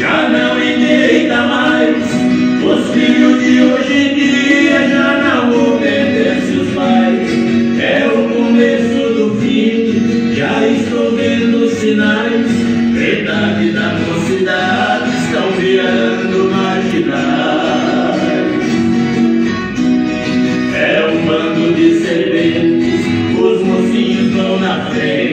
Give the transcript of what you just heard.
já não endireita mais. Os filhos de hoje em dia já não obedecem os pais. É o começo do fim, já estou vendo sinais. Metade da mocidade estão virando marginais. É um bando de serventes, os mocinhos vão na frente.